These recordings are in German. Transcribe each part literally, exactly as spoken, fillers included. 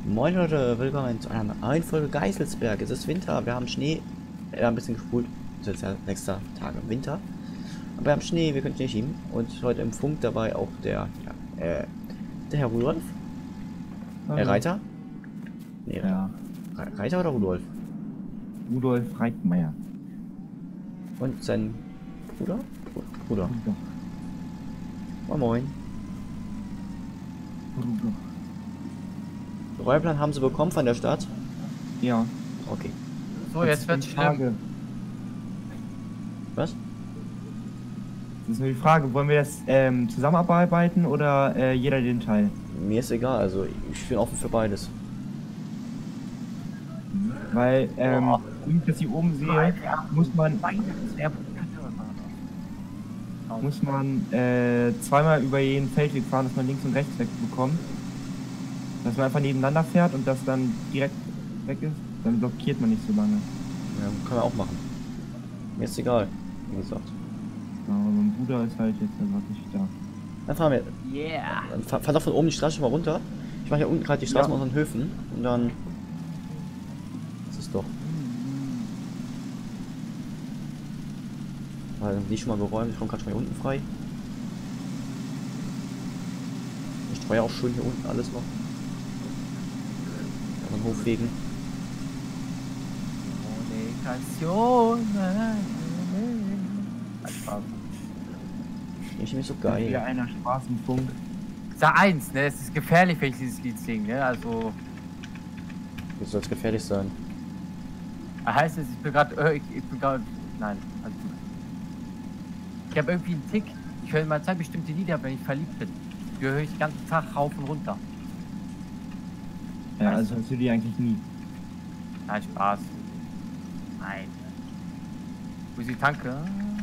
Moin Leute, willkommen zu einer neuen Folge Geisselsberg. Es ist Winter, wir haben Schnee, wir haben ein bisschen gespult, es ist ja nächster Tage Winter. Aber wir haben Schnee, wir können Schnee schieben. Und heute im Funk dabei auch der, ja, äh, der Herr Rudolf. Herr Reiter? Nee, ja. Reiter oder Rudolf? Rudolf Reitmeier. Und sein Bruder? Bruder. Moin Moin. Bruder. Räumplan haben sie bekommen von der Stadt? Ja. Okay. So, jetzt wird's schlimm. Was? Das ist nur die Frage, wollen wir das ähm, zusammenarbeiten oder äh, jeder den Teil? Mir ist egal, also ich bin offen für beides. Weil, ähm, oh. wenn ich das hier oben sehe, muss man muss man äh, zweimal über jeden Feldweg fahren, dass man links und rechts weg bekommt. Dass man einfach nebeneinander fährt und das dann direkt weg ist, dann blockiert man nicht so lange. Ja, kann man auch machen. Mir ist egal, wie gesagt. Ja, aber mein Bruder ist halt jetzt gerade nicht da. Dann fahren wir. Yeah. Dann fahr, fahr doch von oben die Straße schon mal runter. Ich mache hier unten gerade die Straßen ja. Unseren Höfen und dann. Das ist doch. Weil dann die schon mal geräumt, ich komme gerade schon hier unten frei. Ich streue auch schön hier unten alles noch. An Hofwegen. Kommunikation. Ich bin so geil. Wieder einer Straßenfunk. Sag eins, ne? Es ist gefährlich, wenn ich dieses Lied singe, ne? Also. Das soll es gefährlich sein. Heißt es, ich bin gerade. Ich, ich bin gerade. Nein, also. Ich habe irgendwie einen Tick. Ich höre mal zwei bestimmte Lieder, wenn ich verliebt bin. Die höre ich den ganzen Tag rauf und runter. Ja, also hörst du die eigentlich nie? Nein, Spaß. Nein. Wo ist die Tanke?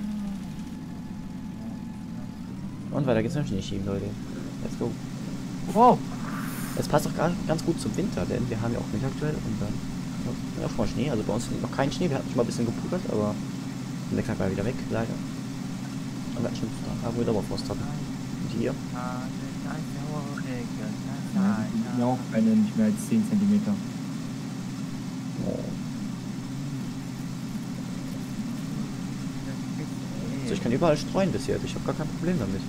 Und weiter geht's noch nicht schieben, Leute. Let's go. Wow. Es passt auch gar, ganz gut zum Winter, denn wir haben ja auch Winter aktuell und dann ja, auch schon mal Schnee. Also bei uns liegt noch kein Schnee, wir hatten schon mal ein bisschen gepudert, aber der Tag war wieder weg, leider. Und wir hatten schon da, wo wir Dauerfrost hatten. Und hier. Ja, auch eine nicht mehr als zehn Zentimeter. Oh. Also ich kann überall streuen bis jetzt, ich habe gar kein Problem damit.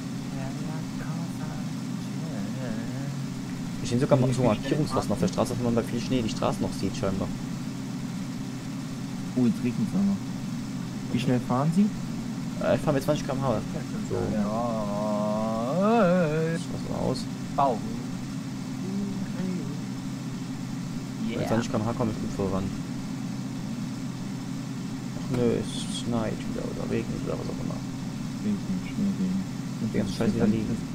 Ich sehe sogar mal so Markierungswassen auf der Straße, dass man bei viel Schnee die Straßen noch sieht scheinbar. Oh, jetzt regnet es auch noch. Wie schnell fahren Sie? Äh, ich fahre mit zwanzig Kilometer pro Stunde. So. Ja. Das schaut so aus. Bau. Mit zwanzig Kilometer pro Stunde komme ich gut voran. Ach nö, es schneit wieder oder regnet oder was auch immer. Regnet, schnell regen. Und die ganze Scheiße wieder liegen.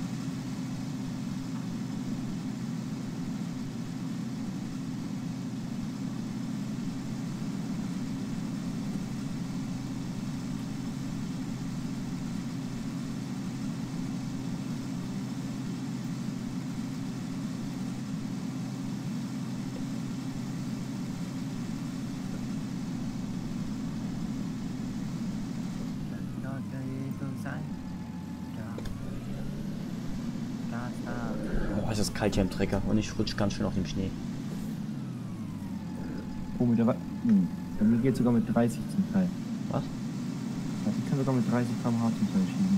Oh, es ist kalt hier im Trecker und ich rutsche ganz schön auf dem Schnee. Oh, mit der Wa hm. Bei mir geht sogar mit dreißig zum Teil. Was? Also ich kann sogar mit dreißig Kilometer pro Stunde zum Teil schieben.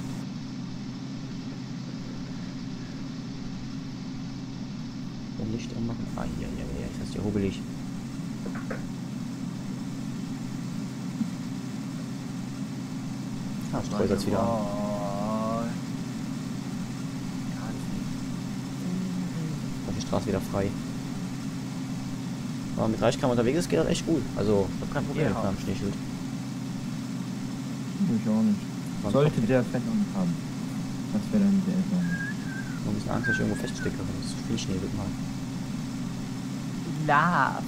Und Licht anmachen. Ah, ja, ja, ja, ich heißt hier hobelig. Ah, streut jetzt wieder an. Die Straße wieder frei. Aber mit dreißig Kilometer unterwegs ist, geht das echt gut. Also, ich habe kein Problem mit meinem Schneeschild. Ich auch nicht. Man sollte der Fett noch nicht haben. Das wäre dann sehr seltsam. Ich habe ein bisschen Angst, dass ich irgendwo feststecke, wenn es zu viel Schnee wird mal. Love.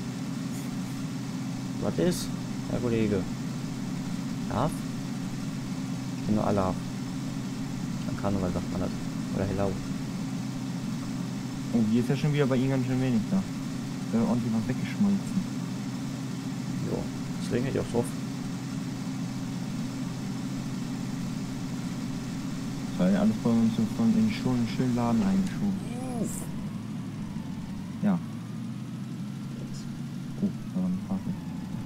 Was ist, Herr Kollege? Love? Ich bin nur Allah. Am Karneval sagt man das. Oder Hello. Oh, hier ist ja schon wieder bei Ihnen ganz schön wenig da. Da ist ordentlich was weggeschmolzen. Jo, es regnet ja auch drauf. Das war ja alles bei uns so von in schon einen schönen Laden eingeschoben.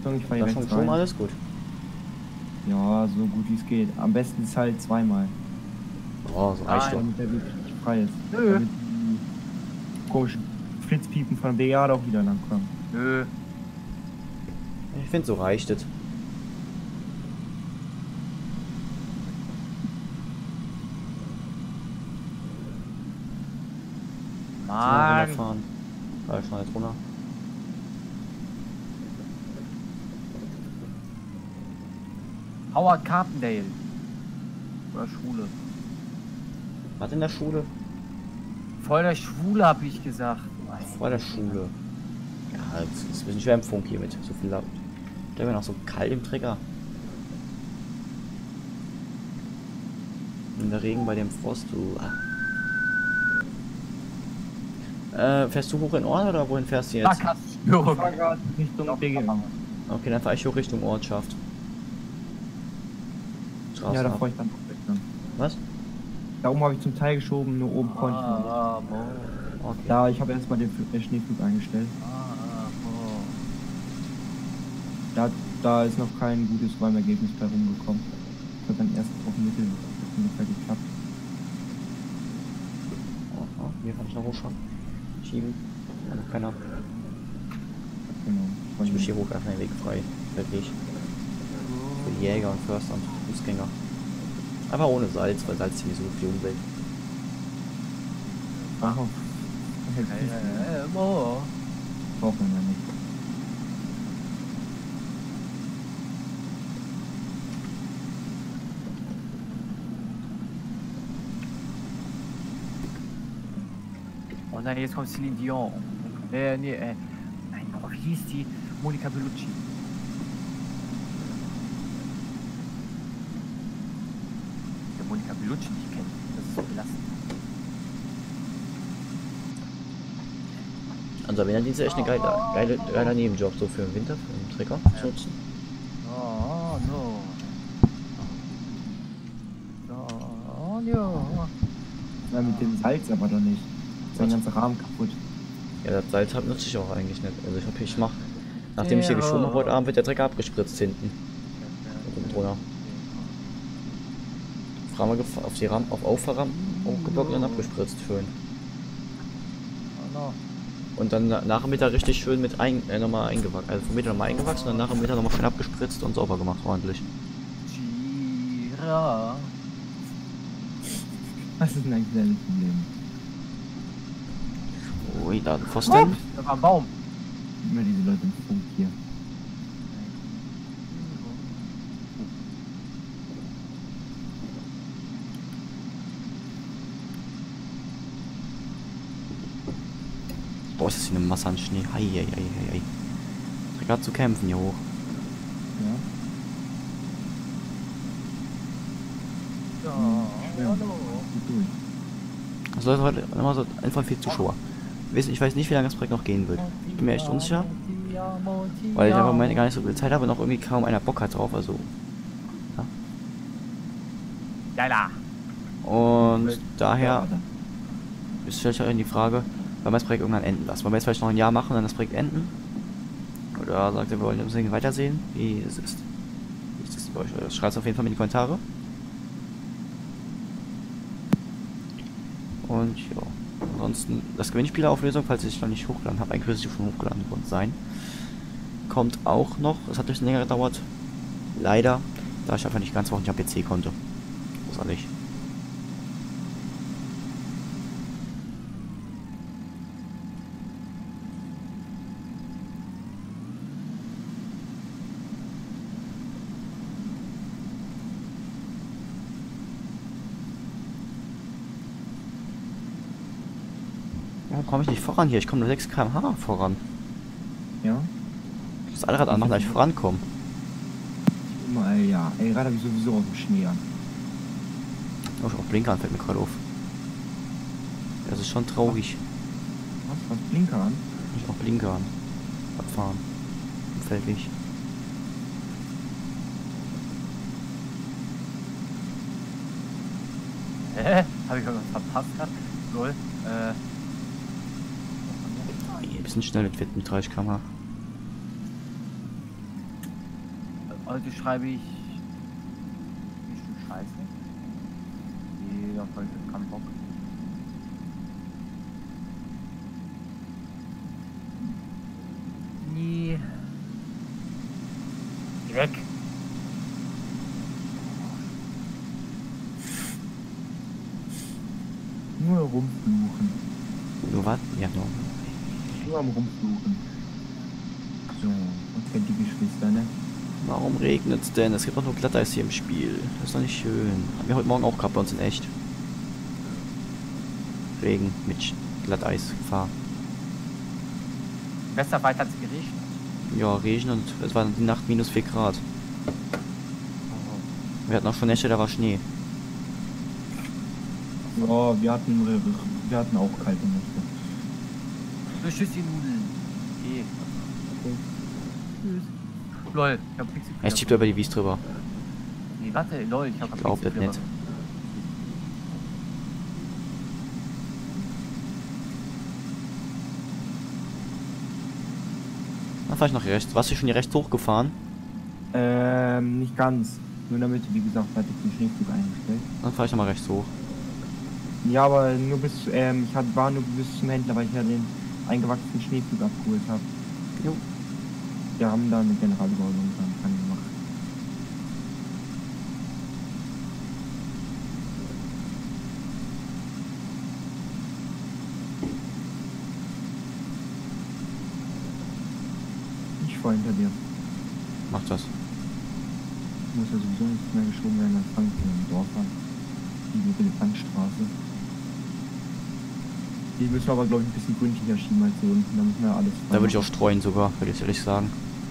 Achtung, ich fahre Da hier schon, rechts schon rein. alles gut. Ja, so gut wie es geht. Am besten ist halt zweimal. Boah, so reicht Nein. doch. Damit der Weg richtig frei ist. Nö. Damit die komischen Flitzpiepen von B A auch wieder langkommen. Nö. Ich finde, so reicht es. Mann. Fahren. Da ist schon jetzt runter. Howard Carpendale. Oder Schwule. Was in der Schule? Voll der Schwule, hab ich gesagt. Vor der Schule. Ja, es ist ein bisschen schwer im Funk hier mit so viel laut. Da wäre noch so kalt im Trecker. In der Regen bei dem Frost, du. Äh, fährst du hoch in Ort oder wohin fährst du jetzt? Sackgassstörung. Fahrrad Richtung B G. Okay, dann fahre ich hoch Richtung Ortschaft. Straßen Ja, da ab. fahre ich dann auch weg. Dann. Was? Da oben habe ich zum Teil geschoben, nur oben konnte ich noch nicht. Ah, mo. Okay. Da, ich habe erstmal den Fl- äh, Schneeflug eingestellt. Ah, mo. Da, da ist noch kein gutes Räumergebnis bei rumgekommen. Das hat dann erst auf dem Mittel ungefähr geklappt. Aha, hier kann ich noch hochschauen. Schieben. Ja, noch keiner. Genau. Ich mich hier hoch einfach den Weg frei. Wirklich. Für die Jäger und Förster und Fußgänger. Aber ohne Salz, weil Salz ist nicht so gut für die Umwelt. Ach, Äh, mo. braucht man ja nicht. Und dann jetzt kommt Celine Dion. Äh, nee, äh. Nein, oh, wie hieß die? Monica Bellucci. Der Monica Bellucci nicht kennt. Das ist so belastend. Also Winterdienst ist echt eine geile, geile, geiler Nebenjob, so für den Winter, für den Trecker zu nutzen. Oh, no. Oh, no. Ja, mit dem Salz aber doch nicht. Sein ganzer Rahmen kaputt. Ja, das Salz hab, nutze ich auch eigentlich nicht. Also ich hab, ich mach, nachdem ich hier geschoben habe heute Abend, wird der Trecker abgespritzt hinten. Und drunter. Auf, Rahmen gef- auf die Rampen, auf Auffahrrampen hochgeblockt und dann abgespritzt schön. Oh, no. Und dann na- nach dem Mittag richtig schön mit ein, äh, nochmal eingewachsen. Also vom Mittag nochmal eingewachsen und dann nach dem Mittag nochmal schön abgespritzt und sauber gemacht, ordentlich. Gira. Was ist denn eigentlich dein Problem? Ui, da ein Pfosten. Da war ein Baum. Immer diese Leute im Funk hier. Boah, ist das hier eine Masse an Schnee. Hei, hei, hei, hei, hei. Trecker hat zu kämpfen hier hoch. Ja. Ja, Schwer. hallo. Gut durch. Also Leute, heute immer so einfach viel Zuschauer. Ich weiß nicht, wie lange das Projekt noch gehen wird. Ich bin mir echt unsicher, weil ich aber im Moment gar nicht so viel Zeit habe und auch irgendwie kaum einer Bock hat drauf. Also. Geila. Und daher Ja, ist vielleicht auch die Frage, wollen wir das Projekt irgendwann enden lassen? Wollen wir jetzt vielleicht noch ein Jahr machen und dann das Projekt enden? Oder sagt ihr, wir wollen das Ding weitersehen? Wie es ist. Wie ist das bei euch? Schreibt es auf jeden Fall in die Kommentare. Und ja. Ansonsten, das Gewinnspielerauflösung, falls ich noch nicht hochgeladen habe, eigentlich müsste ich schon hochgeladen worden sein. Kommt auch noch. Es hat ein bisschen länger gedauert. Leider, da ich einfach nicht ganz wochen am P C konnte. Großartig. Warum komme ich nicht voran hier? Ich komme nur sechs Kilometer pro Stunde voran. ja. Das Allrad anmachen, dass ich vorankomme. Immer, ey, ja. Ey, gerade habe ich sowieso auf dem Schnee an. Oh, auch Blinker an, fällt mir gerade auf. Das ist schon traurig. Was? Was? Blinker an? Ich auch Blinker an. Abfahren. Im Feldweg. Hä? Hab ich irgendwas verpasst gerade? Lol. Äh. Oh, hier ein bisschen schnell mit, mit dreißig Kilometer pro Stunde. Heute schreibe ich ein Stück Scheiße. Jeder heute keinen Bock. Nie. Geh weg. Nur rumfluchen. Nur was? Ja, nur. Nur am Rumfluchen. So, und kennt die Geschwister, ne? Warum regnet es denn? Es gibt doch nur Glatteis hier im Spiel. Das ist doch nicht schön. Haben wir heute Morgen auch gehabt bei uns in echt. Regen mit Glatteisgefahr. Westerwald hat es geregnet. Ja, Regen und es war die Nacht minus vier Grad. Wir hatten auch schon Nächte, da war Schnee. Ja, wir hatten, wir hatten auch kalte Nächte. So, tschüss, die Nudeln. Okay. Tschüss. Lol, ich hab Pixel. Es schiebt über die Wies drüber. Nee, warte, lol, ich hab Ich glaub das nicht. Dann fahr ich nach rechts. Warst du schon hier rechts hochgefahren? Ähm, nicht ganz. Nur damit, wie gesagt, hatte ich den Schneeflug eingestellt. Dann fahr ich nochmal rechts hoch. Ja, aber nur bis, ähm, ich hatte, war nur bis zum Händler, weil ich ja den eingewachsenen Schneeflug abgeholt habe. Jo. Wir haben da eine Generalüberholung dran dran gemacht. Ich fahr hinter dir. Mach das. Muss ja sowieso nicht mehr geschoben werden, als Frankfurt im Dorf an. Die Elefantstraße. Die müssen wir aber, glaube ich, ein bisschen gründlicher schieben als hier unten. Da müssen wir ja alles. Da würde ich auch streuen sogar, würde ich ehrlich sagen.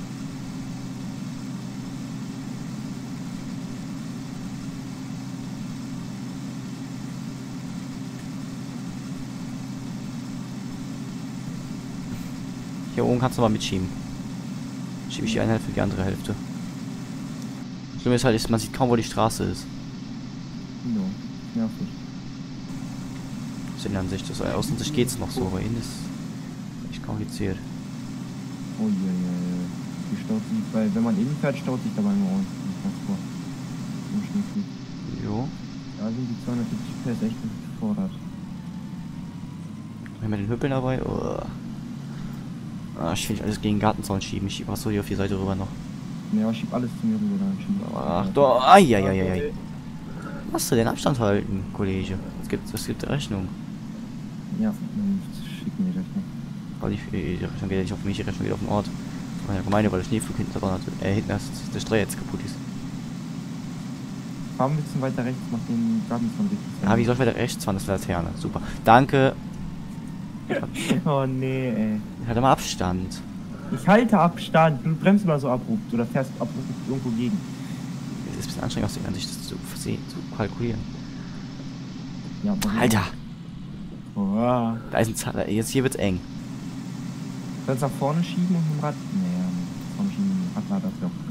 Hier oben kannst du mal mitschieben. Schiebe ich die eine Hälfte für die andere Hälfte. Schlimm ist halt, ist, man sieht kaum, wo die Straße ist. No, nervig. Das ist in der Ansicht, das Außensicht geht's noch so, aber innen ist echt kompliziert. Oh je, je, je. Die staut sich, weil wenn man innen fährt, staut sich dabei nur ordentlich was vor. Im Schneeflug. Jo. Da sind die zweihundertsiebzig P S echt gefordert. Haben wir den Hüppeln dabei? Oh. Ah, ich will nicht alles gegen den Gartenzaun schieben. Ich schiebe auch so hier auf die Seite rüber noch. Ja, schieb alles zu mir rüber, dann schieb Ach doch. Eieieiei. Was du den Abstand halten, Kollege? Es gibt, es gibt Rechnung. Ja, schick mir das nicht. Weil ich, die Rechnung geht ja nicht auf mich, die Rechnung geht auf den Ort. Von der Gemeinde, weil der Schneeflug hinten dran hat. Äh, hinten ist der Streu jetzt kaputt ist. Fahren wir ein bisschen weiter rechts, macht den Gartenzaun richtig. Ja, wie soll ich weiter rechts fahren? Das ist eine Laterne. Super. Danke. Oh nee, ey. Ich hatte mal Abstand. Ich halte Abstand. Du bremst mal so abrupt oder fährst abrupt irgendwo gegen. Es ist ein bisschen anstrengend aus der Ansicht, das zu sehen, zu kalkulieren. Ja, aber Alter! Oh. Da ist ein Zahl. Jetzt hier wird's eng. Sollst du nach vorne schieben und mit dem Rad? Nee, ja, vorne schieben mit dem Radlader ist ja auch.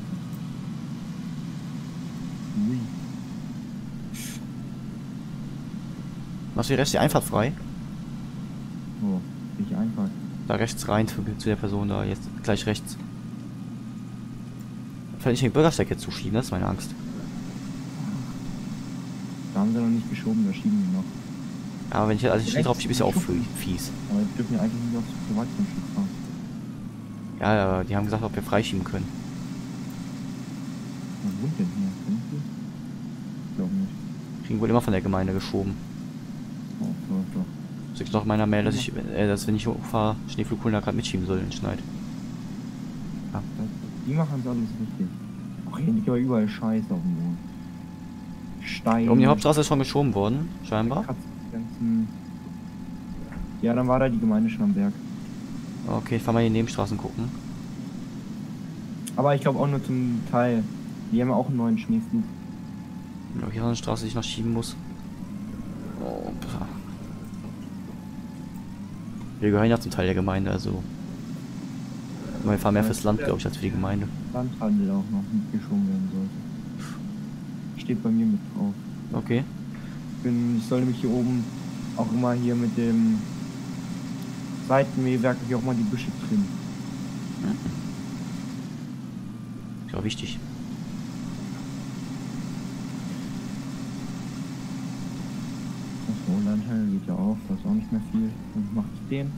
Ui. Machst du die Rest die Einfahrt frei? Oh, nicht einfach. Da rechts rein zu, zu der Person da, jetzt gleich rechts. Vielleicht den Bürgersteig jetzt zuschieben, das ist meine Angst. Da haben sie noch nicht geschoben, da schieben die noch. Ja, aber wenn ich also Schnee drauf schiebe, ist ja auch fie- fies. Aber die dürfen ja eigentlich nicht aufs Privatgrundstück fahren. Ja, aber die haben gesagt, ob wir freischieben können. Was wohnt denn hier? Kennt ihr? Ich glaube nicht. Kriegen wohl immer von der Gemeinde geschoben. Oh, doch, doch. Steht noch in meiner Mail, dass ich, äh, dass wenn ich hochfahre, Schneeflug holen, da gerade mitschieben soll in Schneid. Ja. Die machen es alles richtig. Ach, hier liegt aber überall Scheiße auf dem Boden. Stein. Um die Hauptstraße ist schon geschoben worden, scheinbar. Ganzen... Ja, dann war da die Gemeinde schon am Berg. Okay, ich fahr mal in die Nebenstraßen gucken. Aber ich glaube auch nur zum Teil. Die haben ja auch einen neuen Schneeflug. Ja, hier ist noch eine Straße, die ich noch schieben muss. Oh, pah. Wir gehören ja zum Teil der Gemeinde, also. Wir fahren mehr fürs Land, glaube ich, als für die Gemeinde. Landhandel auch noch mitgeschoben werden sollte. Steht bei mir mit drauf. Okay. Ich, bin, ich soll nämlich hier oben auch immer hier mit dem Seitenmähwerk hier auch mal die Büsche trimmen. Ist ja wichtig. So, Landteil geht ja auch, da ist auch nicht mehr viel. Und macht den.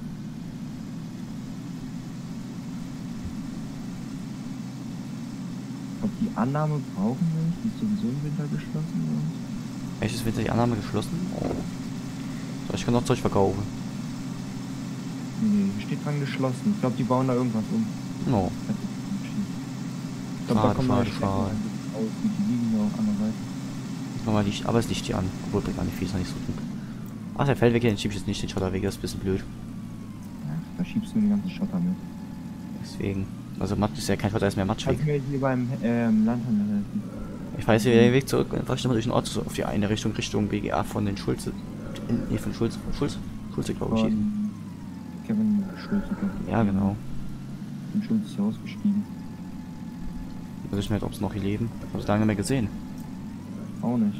Ich glaube, die Annahme brauchen wir nicht. Die ist sowieso im Winter geschlossen. Und Echt, ist Winter die Annahme geschlossen? Oh. So, ich kann noch Zeug verkaufen. nee, hier steht dran geschlossen. Ich glaube, die bauen da irgendwas um. No. Ich glaube, da Schade, kommen neue schade, Strecken schade. aus. Die die liegen ja auch andererseits. Nochmal Licht, aber es liegt hier an. Obwohl, bringt gar nicht viel, ist noch nicht so gut. Ach, der Feldweg hier, den schieb ich jetzt nicht, den Schotterweg, das ist ein bisschen blöd. Ach, da schiebst du den ganzen Schotter mit. Deswegen. Also Matsch ist ja kein Schotter, ist mehr Matschweg. Kannst du mir hier beim ähm, Landhandel helfen? Ich weiß hier den Weg zurück, dann fahr ich nochmal durch den Ort so auf die eine Richtung, Richtung B G A von den Schulze. Nee, von Schulze. Von Schulze? Schulze, glaube ich. hieß. Von Kevin Schulze, glaube ich. Ja, genau. Und Schulze ist ja ausgestiegen. Ich weiß nicht, ob sie noch hier leben. Ich habe sie lange nicht mehr gesehen. Auch nicht.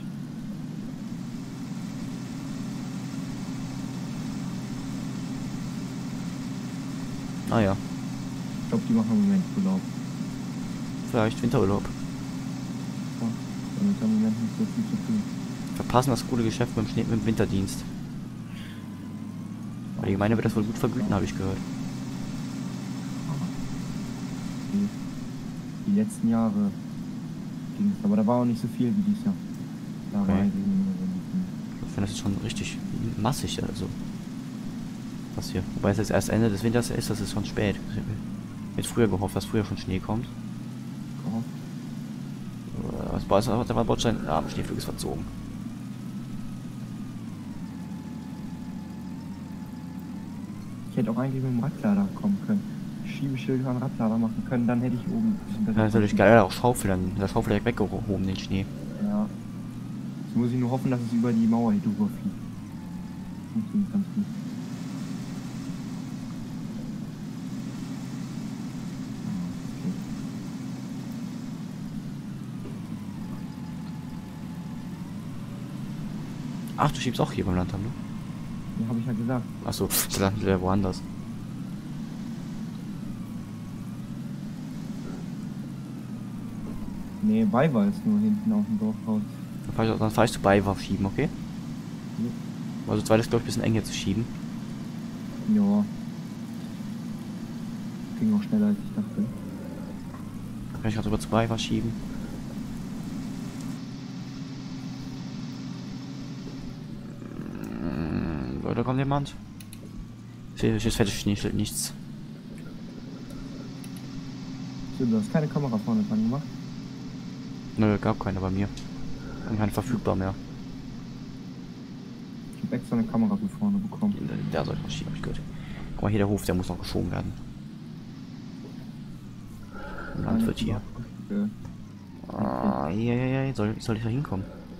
Ah ja, Ich glaube, die machen im Moment Urlaub. vielleicht Winterurlaub. Ja, damit haben im Moment nicht so viel zu tun. Verpassen das gute Geschäft mit dem Schnee, mit dem Winterdienst. Aber die Gemeinde wird das wohl gut vergüten, habe ich gehört. Die, die letzten Jahre ging es, aber da war auch nicht so viel wie dieses Jahr. Da Okay. war eigentlich nur so ein bisschen. Ich finde, das ist schon richtig massig, also. Das hier. Wobei es jetzt erst Ende des Winters ist, das ist schon spät. Ich hätte früher gehofft, dass früher schon Schnee kommt. gehofft. Was war es? Der Bordstein? Ja, der Schneeflug ist verzogen. Ich hätte auch eigentlich mit dem Radlader kommen können. Schiebeschilder an Radlader machen können, dann hätte ich oben ein bisschen besser. Ja, natürlich geil, auch Schaufel dann. Der Schaufel direkt weggehoben, den Schnee. Ja. Jetzt muss ich nur hoffen, dass es über die Mauer hier drüber fliegt. Funktioniert ganz gut. Ach, du schiebst auch hier beim Landtag, ne? Ja, habe ich ja gesagt. Achso, der Land wäre woanders. Nee, Weiber ist nur hinten auf dem Dorfhaus. Dann fahr ich, dann fahr ich zu Beiwar schieben, okay? Ja. Also zweites glaube ich ein bisschen eng hier zu schieben. Ja. Ging auch schneller als ich dachte. Dann kann ich gerade rüber zu Beiwar schieben. Mm, Leute, kommt jemand? Ich sehe das fette Schneeschild, nichts. So, du hast keine Kamera vorne dran gemacht? Nö, gab keine bei mir. Und kein verfügbar mehr. Ich habe extra eine Kamera für vorne bekommen. Der soll ich noch schieben, hab ich gehört. Guck mal, hier der Hof, der muss noch geschoben werden. Landwirt hier. Äh, Ah, ja, ja, ja, soll, soll ich da hinkommen?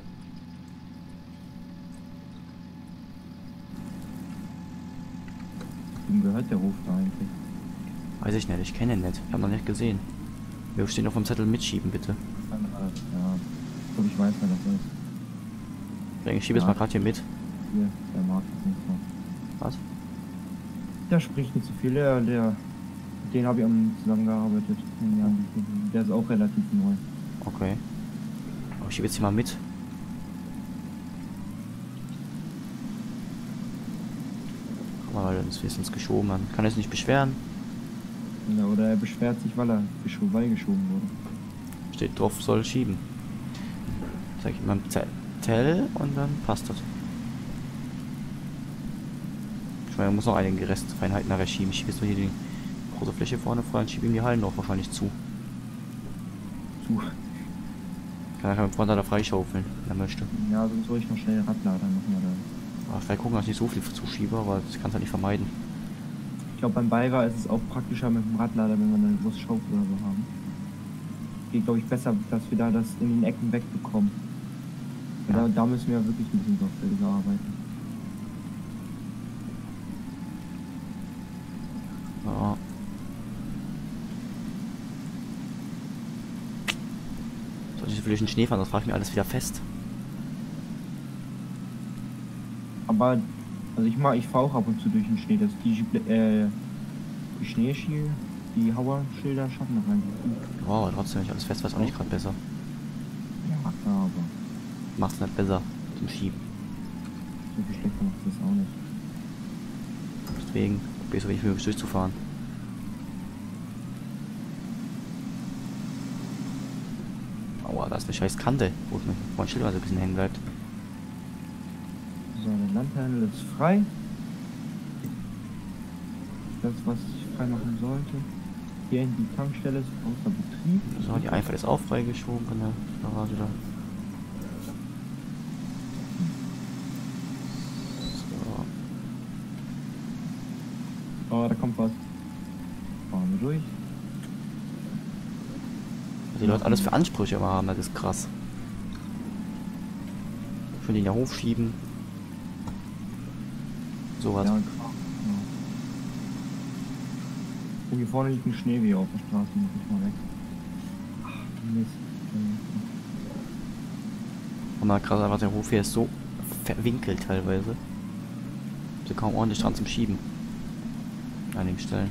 Wem gehört der Hof da eigentlich? Weiß ich nicht, ich kenne ihn nicht. Ich habe noch nicht gesehen. Wir stehen auf dem Zettel mitschieben, bitte. Ja, ich glaube, ich weiß, wer das ist. Ich denke, ich schiebe jetzt Ja. mal gerade hier mit. Hier, der mag das nicht so. Was? Der spricht nicht so viel, der, der mit dem habe ich am zusammengearbeitet. in Jahren. Der ist auch relativ neu. Okay. Aber ich schiebe jetzt hier mal mit. Guck mal, Leute, das ist uns geschoben. Man kann es nicht beschweren. Ja, oder er beschwert sich, weil er geschoben, weil geschoben wurde. Steht drauf, soll schieben. Zeig ich mal Zettel und dann passt das. Ich meine, man muss noch einige Restfeinheiten nachher schieben. Ich schiebe jetzt nur hier die große Fläche vorne vor, dann schiebe ihm die Hallen noch wahrscheinlich zu. Zu. Kann er vorne da freischaufeln, wenn er möchte. Ja, sonst soll ich noch schnell Radlader machen oder. Aber vielleicht gucken, dass ich nicht so viel zuschiebe, aber das kann es halt nicht vermeiden. Ich glaube, beim Bayer ist es auch praktischer mit dem Radlader, wenn wir eine große Schaufel oder so haben. Geht, glaube ich, besser, dass wir da das in den Ecken wegbekommen. Ja. Da, da müssen wir wirklich ein bisschen sorgfältiger arbeiten. Ja. Soll ich wirklich einen Schnee fahren, das frage ich mir alles wieder fest. Aber, also ich mag, ich fahre auch ab und zu durch den Schnee. Das die, äh, die Schneeschiel, die Hauerschilder schaffen das eigentlich gut. Wow, trotzdem nicht alles fest, was auch nicht gerade besser. Ja, klar, aber Macht's nicht besser zum Schieben. so viel schlechter macht das auch nicht. Deswegen probier so wenig wie möglich durchzufahren. Aua, da ist eine scheiß Kante, wo mein Schild also ein bisschen hängen bleibt. So, der Landhandel ist frei. Das, was ich frei machen sollte. Hier in die Tankstelle ist außer Betrieb. So, die Einfahrt ist auch freigeschoben von der Garage da. So. Oh, da kommt was. Fahren wir durch. Was die Leute alles für Ansprüche immer haben, das ist krass. Schon den ja hochschieben. Sowas. Ja, klar. Ja. Und hier vorne liegt ein Schneewehe auf der Straße, muss ich mal weg. Ach, Mist. Und mal krass, einfach der Hof hier ist so verwinkelt teilweise. Sie kaum ordentlich dran zum Schieben. An einigen Stellen.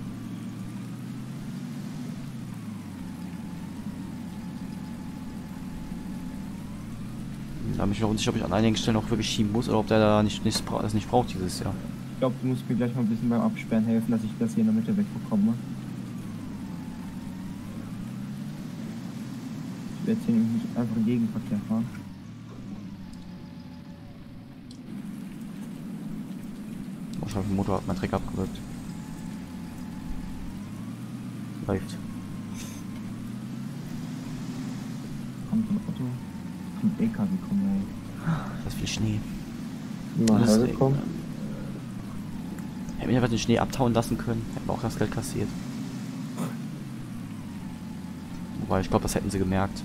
Da bin ich mir unsicher, ob ich an einigen Stellen auch wirklich schieben muss oder ob der da nicht, nicht, das nicht braucht dieses Jahr. Ich glaube, du musst mir gleich mal ein bisschen beim Absperren helfen, dass ich das hier in der Mitte wegbekomme. Ich werde jetzt hier nämlich nicht einfach Gegenverkehr fahren. Ich habe den Motor, hat mein Dreck abgewirkt. Läuft. Kommt ein Auto. Kommt E K W kommen, ey. Das ist viel Schnee. Mal Das ist, hergekommen. Hätten wir einfach den Schnee abtauen lassen können, hätten wir auch das Geld kassiert. Wobei, ich glaube, das hätten sie gemerkt.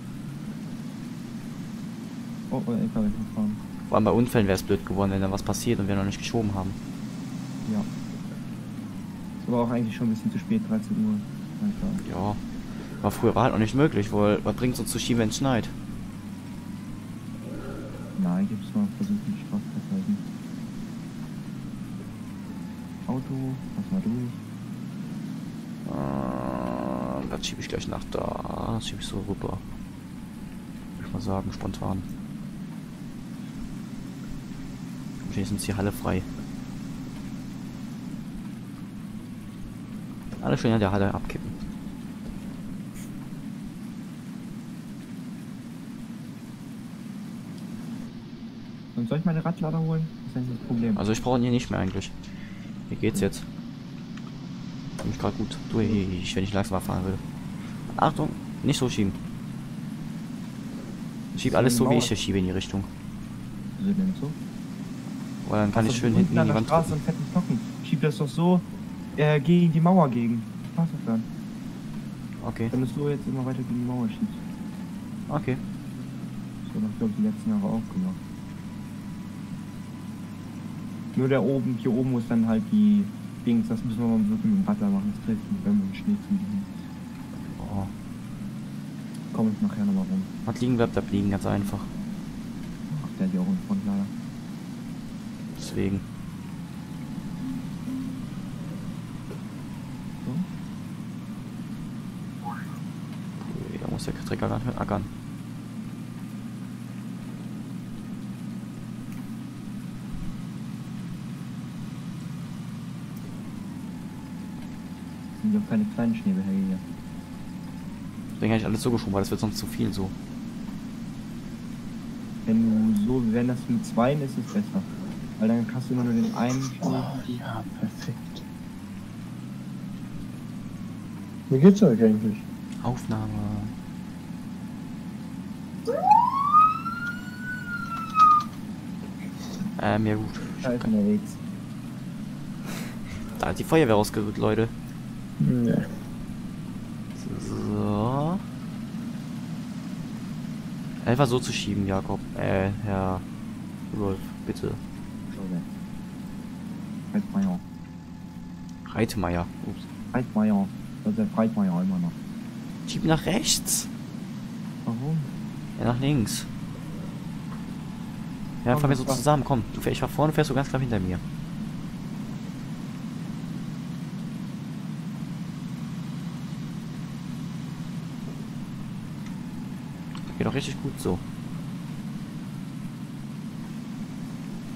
Oh, oh, E K W fahren. Vor allem bei Unfällen wäre es blöd geworden, wenn da was passiert und wir noch nicht geschoben haben. Ja. Ist aber auch eigentlich schon ein bisschen zu spät, dreizehn Uhr. Alter. Ja. Aber früher war halt noch nicht möglich, weil was bringt es uns zu schieben, wenn es schneit? Nein, gibt's mal versucht, die Straße zu halten. Auto, pass mal durch. Äh, das schiebe ich gleich nach da. Das schiebe ich so rüber. Würde ich mal sagen, spontan. Wahrscheinlich ist uns die Halle frei. Alle schön in der Halle abkippen. Und soll ich meine Radlader holen? Das ist eigentlich das Problem. Also ich brauche ihn hier nicht mehr eigentlich. Hier geht's jetzt. Komm ich gerade gut durch, wenn ich langsam fahren würde. Achtung, nicht so schieben. Ich schieb alles so, wie ich hier schiebe in die Richtung. Wieso denn so? Weil dann kann ich schön hinten in an die der Wand Straße drücken. und fetten Knochen. Schieb das doch so äh, gegen die Mauer gegen. Was doch dann? Okay, Wenn du es so jetzt immer weiter gegen die Mauer schiebst. okay. So, das glaube ich die letzten Jahre auch gemacht. Nur der oben, hier oben muss dann halt die Dings, das müssen wir mal wirklich mit dem Radler machen, das trifft nicht, wenn wir den Schnee ziehen. Oh. Komm ich nachher nochmal rum. Was liegen bleibt, bleibt liegen, ganz einfach. Ach, der hat ja auch einen Frontlader. Deswegen. So. Ui, da muss der Trecker ganz schön ackern. Sind ja auch keine kleinen Schneebehälter hier. Deswegen hätte ich alles so geschoben, weil das wird sonst zu viel so. Wenn du so, wenn das mit zweien ist, ist es besser. Weil dann hast du immer nur den einen Schnee. Ja, perfekt. Wie geht's euch eigentlich? Aufnahme. Ähm, ja gut. Da ist unterwegs. Da hat die Feuerwehr rausgerückt, Leute. Ne. So. Einfach so zu schieben, Jakob. Äh, Herr Rolf, bitte. So, ne. Reitmeier. Reitmeier. Ups. Reitmeier. Das ist der Reitmeier immer noch. Schieb nach rechts. Warum? Ja, nach links. Ja, Komm, fahren wir so das war- zusammen. Komm, du fährst, ich fahr vorne, fährst du ganz knapp hinter mir. Geht doch richtig gut so.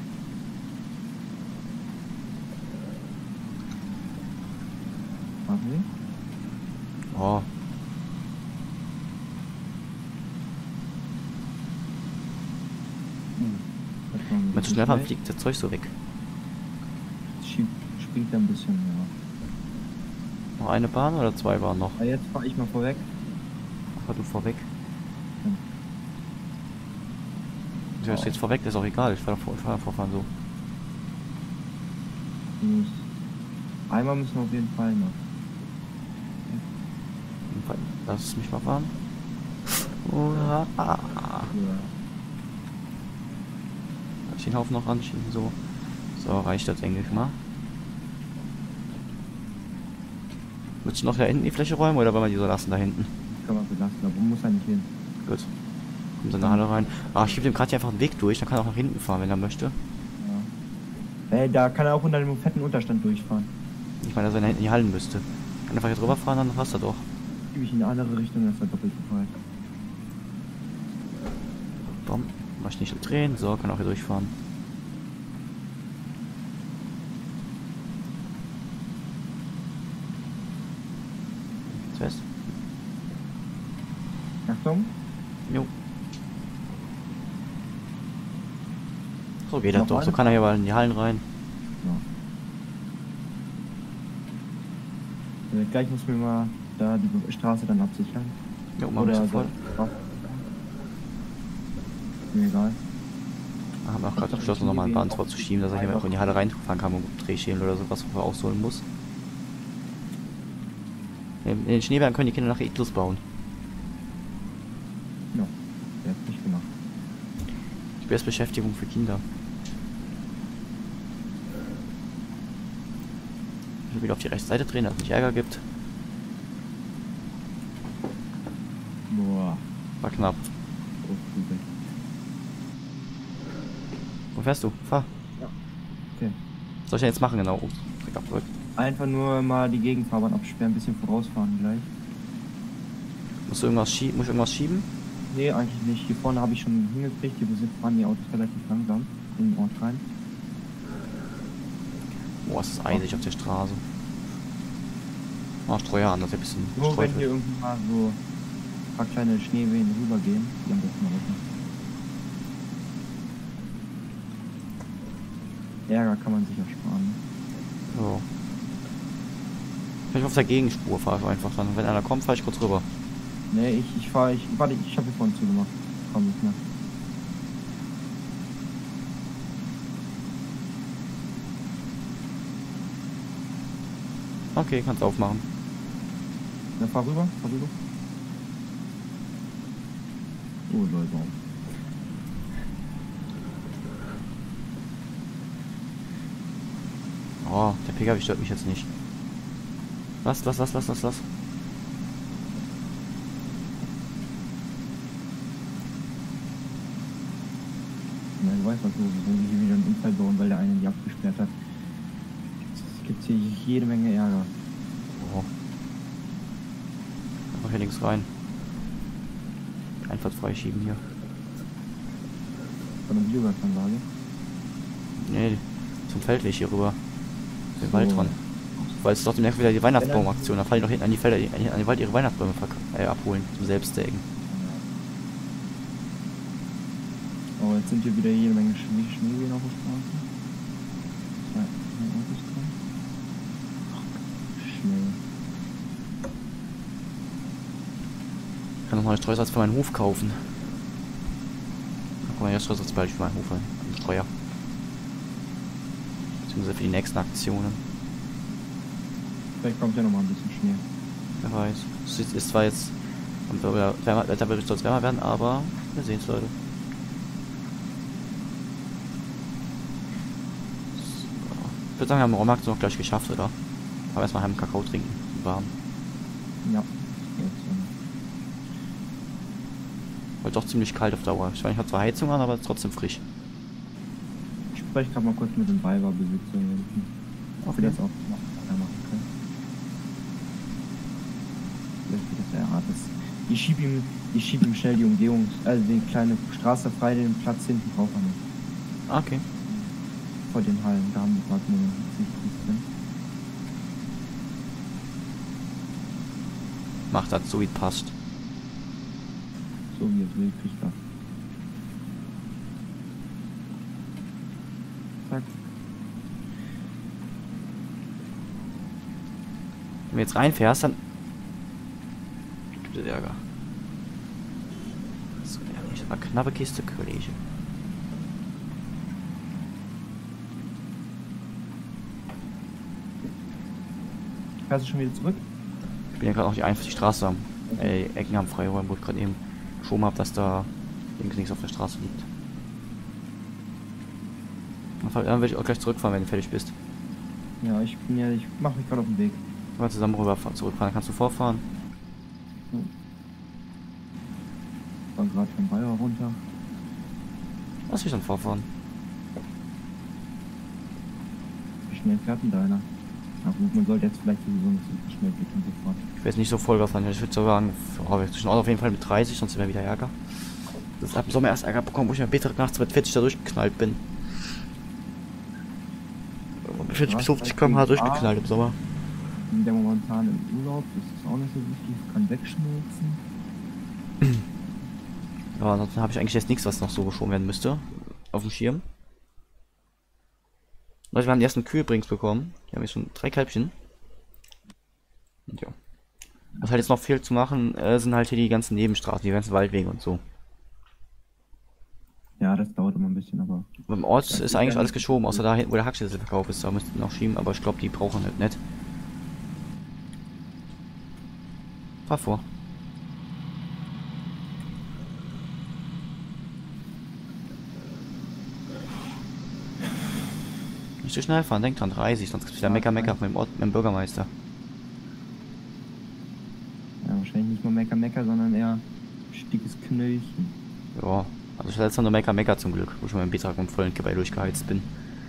Radweg. Oh, wenn du schnell fahren, fliegt das Zeug so weg. Schiebt, springt er ein bisschen, ja. Noch eine Bahn oder zwei Bahnen noch? Aber jetzt fahre ich mal vorweg. Fahr du vorweg. Hm. Du fährst jetzt vorweg, das ist auch egal. Ich fahr vor, ich fahr vorfahren so. Muss. Einmal müssen wir auf jeden Fall noch. Lass mich mal fahren. Uah. Ja. Ich den Haufen noch anschieben, so. So, reicht das, denke ich mal. Willst du noch da hinten die Fläche räumen oder wollen wir die so lassen da hinten? Kann man belassen, aber muss er nicht hin. Gut. Kommt dann in die Halle rein. Ah, ich gebe dem gerade hier einfach einen Weg durch, dann kann er auch nach hinten fahren, wenn er möchte. Ja. Ey, da kann er auch unter dem fetten Unterstand durchfahren. Ich meine, dass er da hinten in die Hallen müsste. Kann einfach hier drüber fahren, dann passt er doch. Gebe ich in eine andere Richtung, dass er doppelt gefallen. Bom. Mach ich nicht drehen, so, kann auch hier durchfahren. Jetzt fest. Achtung. Jo. So geht das Noch doch, so eine? kann er hier mal in die Hallen rein. Ja. Äh, gleich muss mir mal da die Straße dann absichern. Jo, mal Oder ein voll. da- Mir egal. Da haben wir auch gerade beschlossen, nochmal einen Bahn vorzuschieben, dass er hier auch in die Halle reinfahren kann und Drehschälen oder sowas, wo er ausholen muss. In den Schneebergen können die Kinder nach Iglus bauen. Ja, der hat's nicht gemacht. Ich bin jetzt Beschäftigung für Kinder. Ich will wieder auf die rechte Seite drehen, dass es nicht Ärger gibt. Boah. War knapp. Oh, gut. Wo fährst du? Fahr. Ja. Okay. Was soll ich denn jetzt machen genau? Ups, Dreck abdrückt. Einfach nur mal die Gegenfahrbahn absperren, ein bisschen vorausfahren gleich. Musst du irgendwas schieben? Muss ich irgendwas schieben? Nee, eigentlich nicht. Hier vorne habe ich schon hingekriegt. Hier sind fahren die Autos relativ langsam in den Ort rein. Boah, es ist eisig auf der Straße. Oh, Streuer an, das ist ein bisschen Nur wenn streufel. hier irgendwie mal so ein paar kleine Schneewehen rübergehen, die am besten mal rücken. Ärger kann man sich ersparen. So. Ich auf der Gegenspur fahre ich einfach dann. Wenn einer kommt, fahre ich kurz rüber. Nee, ich, ich fahre, ich, warte, ich habe hier vorne zugemacht. Komm nicht mehr. Okay, kannst aufmachen. Ja, fahr rüber, fahr rüber. Oh, Leute. Oh, der P K W stört mich jetzt nicht. Lass, lass, lass, lass, lass, lass. Ja, du weißt was los ist, wenn die hier wieder einen Unfall bauen, weil der eine die abgesperrt hat. Es gibt hier jede Menge Ärger. Oh. Einfach hier links rein. Einfach freischieben hier. Von der Biogasanlage. Nee, zum Feldweg hier rüber. Den So. Wald dran. Weil es ist doch demnächst wieder die Weihnachtsbaumaktion. Da fallen die doch hinten an die Felder, die- an den Wald ihre Weihnachtsbäume verk- äh, abholen, zum Selbstsägen. Oh, jetzt sind hier wieder jede Menge Schnee, Schneewehen auf der Straße. Zwei, zwei Autos dran. Schnell. Ich kann nochmal einen Streusatz für meinen Hof kaufen. Dann kann man ja Streusatz bald für meinen Hof ein. Einen Streuer. Beziehungsweise für die nächsten Aktionen. Vielleicht kommt ja noch mal ein bisschen Schnee. Wer weiß. Es ist, ist zwar jetzt am Wärmer- Wetterbericht soll es wärmer werden, aber wir sehen es, Leute. Ich würde sagen, wir haben den Rohrmarkt noch gleich geschafft, oder? Aber erstmal heim Kakao trinken. Warm. Ja. Jetzt, ähm, Weil doch ziemlich kalt auf Dauer. Ich meine, ich habe zwar Heizung an, aber es ist trotzdem frisch. ich spreche gerade mal kurz mit dem Weiberbesitzer, ob wir das auch noch weiter machen können. Vielleicht wird das ja das. Ich schieb ihm, ich schieb ihm schnell die Umgehung, also die kleine Straße frei, den Platz hinten braucht er nicht. Okay. Vor den Hallen, da haben wir gerade nur noch nicht drin. macht das so wie es passt. So wie es will, kriegt er. Zack. Wenn du jetzt reinfährst, dann gibt es Ärger. So, ehrlich, das war eine knappe Kiste, Kollege. Fährst du schon wieder zurück? Ich bin ja gerade noch die einundvierzig Straße am äh, Ecken am Freiräumen, wo ich gerade eben schon habe, dass da links nichts auf der Straße liegt. Dann werde ich auch gleich zurückfahren, wenn du fertig bist. Ja, ich bin ja, ich mache mich gerade auf den Weg. Wenn wir zusammen rüber zurückfahren, dann kannst du vorfahren. Ich war gerade vom Bayer runter. Lass mich dann vorfahren. Wie schnell fährt denn deiner? Na gut, man sollte jetzt vielleicht sowieso nicht so schnell gehen und so fahren. Ich weiß nicht so voll fahren. Ich würde so sagen, oh, wir zwischen auf jeden Fall mit dreißig, sonst wäre wieder Ärger. Das hat im Sommer erst Ärger bekommen, wo ich am Mittag nachts mit vierzig da durchgeknallt bin. Mit vierzig bis fünfzig Kilometer pro Stunde durchgeknallt im Sommer. Ich bin der momentan im Urlaub, das ist auch nicht so wichtig, das kann wegschmelzen. Ja, ansonsten habe ich eigentlich jetzt nichts, was noch so geschoben werden müsste. Auf dem Schirm. Leute, wir haben die ersten Kühe übrigens bekommen. Hier haben wir schon drei Kälbchen. Und ja. Was halt jetzt noch fehlt zu machen, äh, sind halt hier die ganzen Nebenstraßen, die ganzen Waldwege und so. Ja, das dauert immer ein bisschen, aber... Beim Ort das ist eigentlich alles geschoben, außer da hinten, wo der Hackschlüssel verkauft ist. Da müssten wir noch schieben, aber ich glaube, die brauchen halt nicht. Fahr vor. Nicht so schnell fahren, denk dran, dreißig, sonst gibt es wieder Mecker Mecker mit dem, Ort, mit dem Bürgermeister. Ja, wahrscheinlich nicht nur Mecker Mecker, sondern eher dickes Knöllchen. Ja, also ich hatte jetzt noch nur Mecker Mecker zum Glück, wo ich mit dem Betrag und vollen Kibber durchgeheizt bin.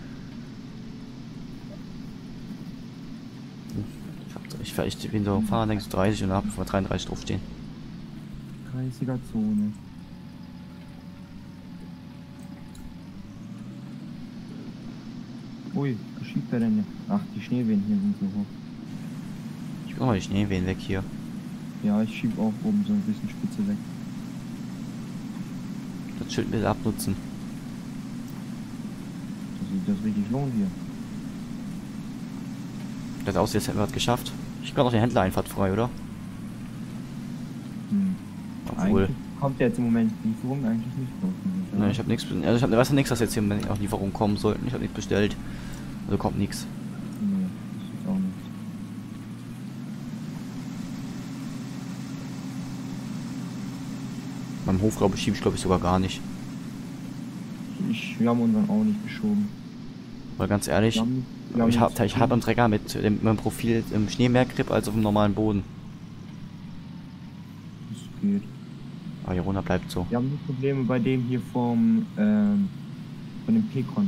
Ich, ich, ich bin so fahren, denkst du dreißig und habe vor dreiunddreißig draufstehen. dreißiger Zone. Ui, was schiebt er denn hier? Ach, die Schneewehen hier sind so hoch. Ich will mal die Schneewehen weg hier. Ja, ich schieb auch oben so ein bisschen Spitze weg. Das Schild ein bisschen abnutzen. Das sieht das richtig lohnt hier. Das aussieht, als hätten wir was geschafft. Ich kann auch die Händlereinfahrt frei, oder? Hm. Obwohl. Eigentlich kommt jetzt im Moment Lieferung eigentlich nicht drauf. Ne, ich habe nichts. Also ich hab, weiß ja nichts, dass jetzt hier auch Lieferungen kommen sollten. Ich habe nichts bestellt. Also kommt nichts. Nee, das ist auch nicht. Beim Hof, glaube ich, schiebe ich glaube ich sogar gar nicht. Ich, wir haben unseren auch nicht geschoben. Weil ganz ehrlich, Wir haben, wir haben ich habe nichts ich hab am Trecker mit dem, mit dem Profil im Schnee mehr Grip als auf dem normalen Boden. Das geht. Aber hier runter bleibt so. Wir haben nur Probleme bei dem hier vom, ähm, von dem Pekon.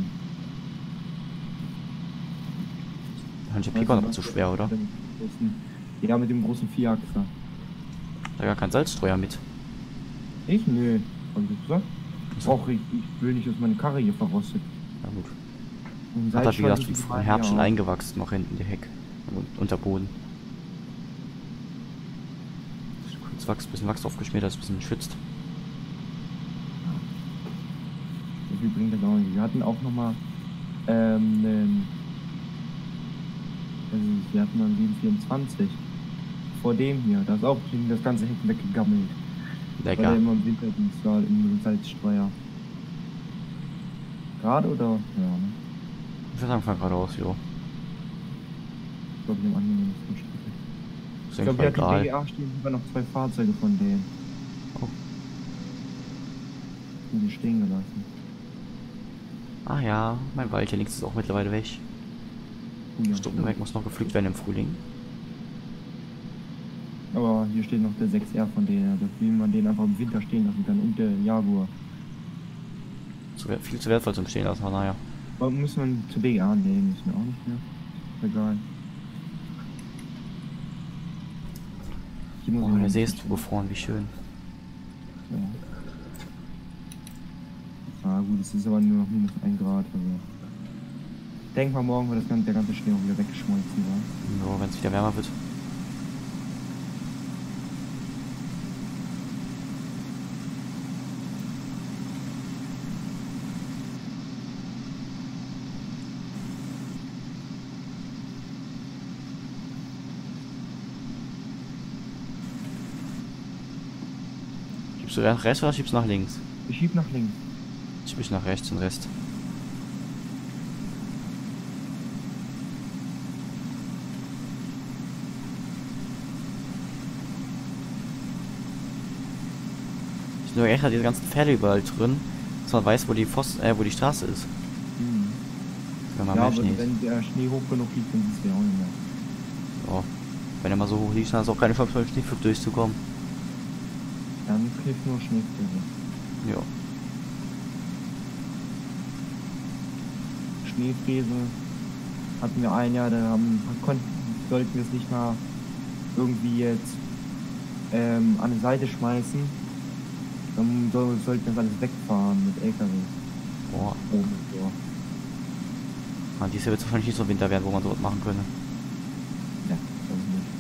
Manche Pekon aber zu schwer, oder? Ja, mit dem großen Vierachser. Da gar kein Salzstreuer mit. Ich? Nö. Hab ich gesagt? Brauch ich, ich will nicht, dass meine Karre hier verrostet. Na gut. Und Hat halt wie gesagt Salzstreuer im ist Herbst schon ja auch. eingewachsen, noch hinten die Heck. Und unter Boden. Kurz Wachs, bisschen Wachs aufgeschmiert, das ist ein bisschen schützt. So viel bringt das auch nicht. Wir hatten auch nochmal, ähm, einen, also wir hatten einen sieben vierundzwanzig. Vor dem hier, da ist auch das ganze Heck weggegammelt. Weil Lecker. der immer im Winterdienst war, im Salzstreuer. Gerade oder? Ja, ne? Ich würde sagen, fahr geradeaus, jo. Ich glaube, die haben angenehmsten Strecke. Ist Ich glaube, eigentlich hier hat die B egal. G A stehen sogar noch zwei Fahrzeuge von denen. Oh. Die sind stehen gelassen. Ah ja, mein Wald hier links ist auch mittlerweile weg. Oh ja, Stuppenweg muss noch gepflügt werden im Frühling. aber hier steht noch der sechs R von denen. Also will man den einfach im Winter stehen lassen kann. Und der Jaguar. Zu, wer- viel zu wertvoll zum Stehen lassen, aber naja. Aber müssen wir zur B G A nehmen, müssen wir auch nicht mehr. Egal. Hier muss Oh, ich der noch See ein ist bisschen- zugefroren, wie schön. Ja. Ah gut, es ist aber nur noch minus ein Grad. Also. Ich denke mal, morgen wird das ganze, der ganze Schnee auch wieder weggeschmolzen. War. Ja, wenn es wieder wärmer wird. Schiebst du nach rechts oder schiebst du nach links? Ich schieb nach links. Schieb ich nach rechts den Rest. Ich nur echt diese ganzen Pferde überall drin, dass man weiß, wo die Pfosten, äh, wo die Straße ist. Hm. Wenn man Ja, mehr aber Schnee ist. wenn der Schnee hoch genug liegt, dann ist der auch nicht mehr. Ja. Wenn er mal so hoch liegt, dann ist auch keine Chance, mit dem Schneepflug durchzukommen. Dann hilft nur Schneeflüge. Ja. Schneefräse hatten wir ein Jahr, da haben, konnten, sollten wir es nicht mal irgendwie jetzt ähm, an die Seite schmeißen. Dann soll, sollten wir das alles wegfahren mit L K Ws. Boah. Oben, so. Ah, dieses Jahr wird es wahrscheinlich nicht so Winter werden, wo man sowas machen könnte. Ja, glaube ich nicht.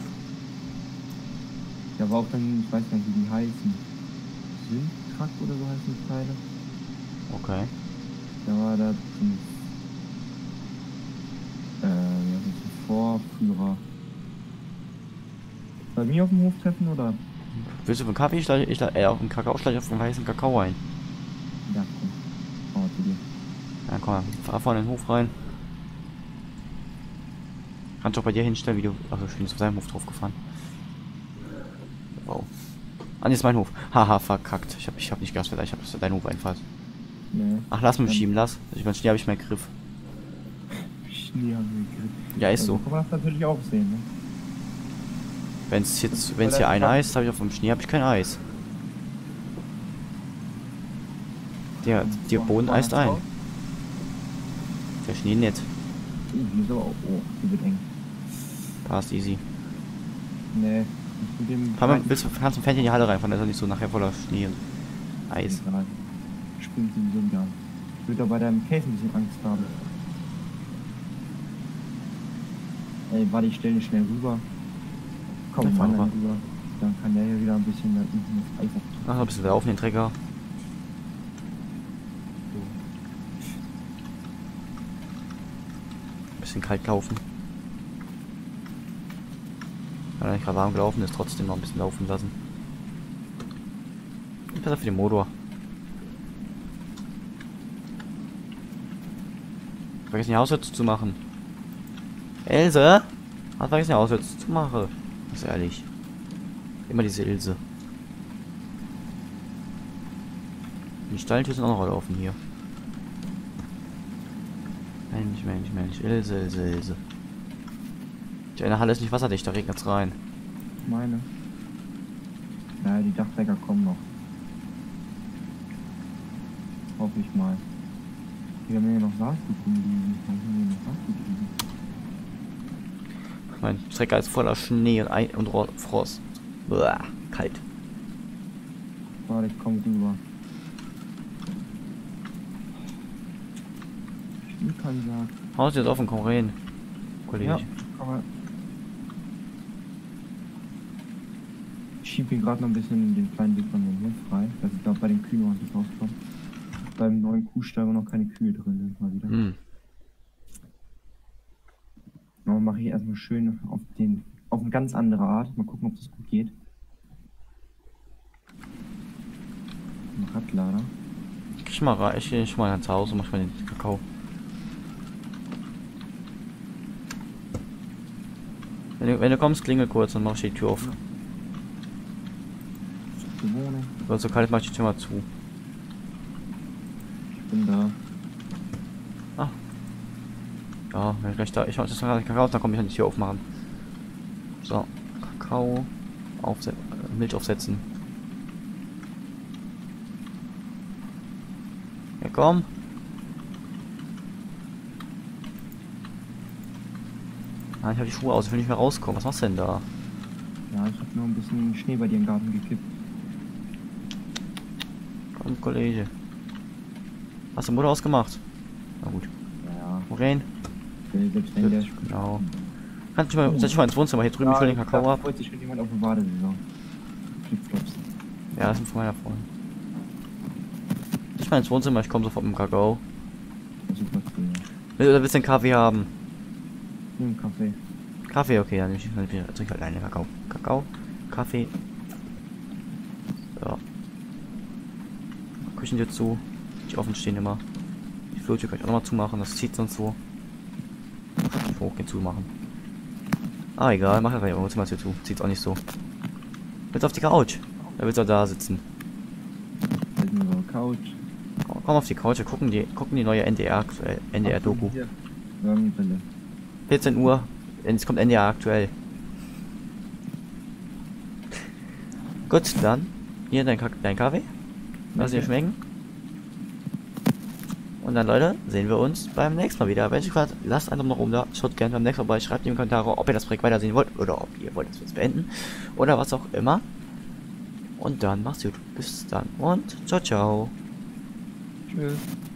Da war auch dann, ich weiß gar nicht, wie die heißen. Sündtrack oder so heißen die Teile. Okay. Da war da zum äh, ja, das ist ein Vorführer. Bei mir auf dem Hof treffen oder? Willst du einen Kaffee? Ich lade, ich lade, äh, auf einen Kakao, schlage ich auf einen weißen Kakao ein. Ja, komm. Komm mal zu dir. Ja, komm, fahr vorne in den Hof rein. Kannst du auch bei dir hinstellen, wie du. Achso, ich bin jetzt auf seinem Hof drauf gefahren. Wow. Ah, nee, ist mein Hof. Haha, verkackt. Ich hab, ich hab nicht Gas, ich hab das dein Hof einfahrt. Nee. Ach, lass mich Dann- schieben, lass. Ich mein Schnee habe ich mehr Griff. Schnee haben wir gekriegt. Ja, ist so. Also, kann man das natürlich auch sehen, ne? Wenn es jetzt, wenn es hier ein Eis, habe ich auf dem Schnee, habe ich kein Eis. Der, der Boden eist ein. Der Schnee nicht. Uh, die ist aber auch, oh, die wird eng. Passt easy. Nee, ich mit dem... Fahr mal, willst du, kannst du ein Fenster in die Halle reinfahren, da ist er nicht so nachher voller Schnee und Eis. Egal. Springt sowieso wieder an. Ich würde da bei deinem Case ein bisschen Angst haben. Ey, warte, ich stelle ihn schnell rüber. Komm, Ja, fahr fahr mal rüber. rüber. Dann kann der hier wieder ein bisschen da unten das Eis abtun. Ach, ein bisschen laufen, den Trecker. Ein bisschen kalt laufen. Weil er nicht gerade warm gelaufen ist, trotzdem noch ein bisschen laufen lassen. Besser für den Motor. Vergiss nicht, Hauswärts zu machen. Else? Hast vergessen, die Hauswärts zu machen. Ganz ehrlich. Immer diese Ilse. Die Stalltür sind auch noch alle offen hier. Mensch, Mensch, Mensch. Ilse, Ilse, Ilse. Die eine Halle ist nicht wasserdicht, da regnet's rein. Meine. Ja, die Dachdecker kommen noch. Hoffe ich mal. Wir haben hier noch Saatgut liegen. Wir haben hier noch Saatgut liegen. Mein Trecker ist voller Schnee und, Ei und Ro Frost. Uah, kalt. Warte, ich komm rüber. Ich kann sagen. Haus jetzt offen, komm rein. Kollege. Ja, komm mal. Ich schieb hier gerade noch ein bisschen den kleinen Weg von dem Hof frei, dass ich glaube bei den Kühen noch nicht rauskomme. Beim neuen Kuhstall, wo noch keine Kühe drin sind, mal wieder. Hm. Dann mache ich erstmal schön auf den, auf eine ganz andere Art. Mal gucken, ob das gut geht. Ein Radlader. Ich mal rein, ich gehe schon mal ins Haus und mach mal den Kakao. Wenn du, wenn du kommst, klingel kurz, dann mach ich die Tür auf. Die Wohnung. Weil es so kalt ist, mach ich die Tür mal zu. Ich bin da. Ja, wenn ich gleich da. Ich mach das Kakao, dann komme ich an die Tür aufmachen. So, Kakao aufsetzen, Milch aufsetzen. Ja, komm. Ah, ich habe die Schuhe aus, ich will nicht mehr rauskommen. Was machst du denn da? Ja, ich habe nur ein bisschen Schnee bei dir im Garten gekippt. Komm, Kollege. Hast du Mutter ausgemacht? Na gut. Ja, Wohin? selbst wenn der... Genau. Kannst du mal, setz dich mal ins Wohnzimmer hier drüben, ich will den Kakao da ab. freut sich schon jemand auf eine Badesaison. Flipflops. Ja, das sind von meiner Freundin. Ich mal ins Wohnzimmer, ich komme sofort mit dem Kakao. Super cool. Will- Oder willst du einen Kaffee haben? Nur einen Kaffee. Kaffee, okay, dann nehme ich, dann trinke ich halt einen Kakao. Kakao, Kaffee. Ja. Küchentür zu. Die offen stehen immer. Die Flurtür kann ich auch nochmal zumachen, das zieht sonst so. Hochgehen zumachen. Ah, egal, mach das einfach Wohnzimmertür zu. Zieht's auch nicht so. Willst auf die Couch? Da willst du da sitzen. Jetzt nur so Couch. Komm auf die Couch, wir gucken die, gucken die neue N D R aktuell, N D R-Doku. Hier. Sonnenbrille. vierzehn Uhr, jetzt kommt N D R aktuell. Gut, dann hier dein, Ka dein Kaffee. Lass dir Okay. schmecken. Und dann, Leute, sehen wir uns beim nächsten Mal wieder. Wenn euch gefallen hat, lasst einfach noch rum da. Schaut gerne beim nächsten Mal vorbei. Schreibt in die Kommentare, ob ihr das Projekt weitersehen wollt oder ob ihr wollt, dass wir es beenden. Oder was auch immer. Und dann macht's gut. Bis dann und ciao, ciao. Tschüss.